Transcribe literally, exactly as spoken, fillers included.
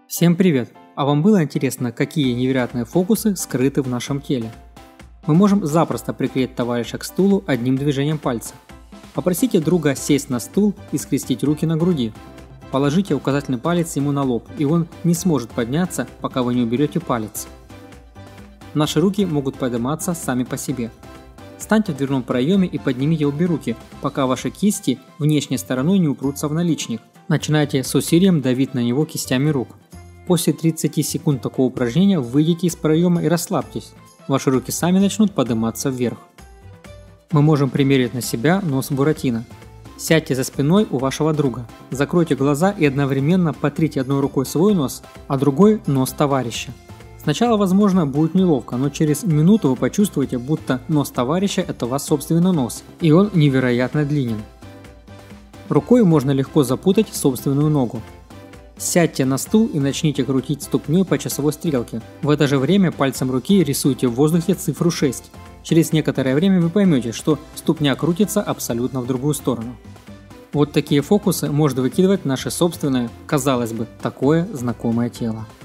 Всем привет! А вам было интересно, какие невероятные фокусы скрыты в нашем теле? Мы можем запросто приклеить товарища к стулу одним движением пальца. Попросите друга сесть на стул и скрестить руки на груди. Положите указательный палец ему на лоб, и он не сможет подняться, пока вы не уберете палец. Наши руки могут подниматься сами по себе. Встаньте в дверном проеме и поднимите обе руки, пока ваши кисти внешней стороной не упрутся в наличник. Начинайте с усилием давить на него кистями рук. После тридцати секунд такого упражнения выйдите из проема и расслабьтесь. Ваши руки сами начнут подниматься вверх. Мы можем примерить на себя нос Буратино. Сядьте за спиной у вашего друга, закройте глаза и одновременно потрите одной рукой свой нос, а другой нос товарища. Сначала, возможно, будет неловко, но через минуту вы почувствуете, будто нос товарища – это ваш собственный нос, и он невероятно длинен. Рукой можно легко запутать собственную ногу. Сядьте на стул и начните крутить ступней по часовой стрелке. В это же время пальцем руки рисуйте в воздухе цифру шесть. Через некоторое время вы поймете, что ступня крутится абсолютно в другую сторону. Вот такие фокусы может выкидывать наше собственное, казалось бы, такое знакомое тело.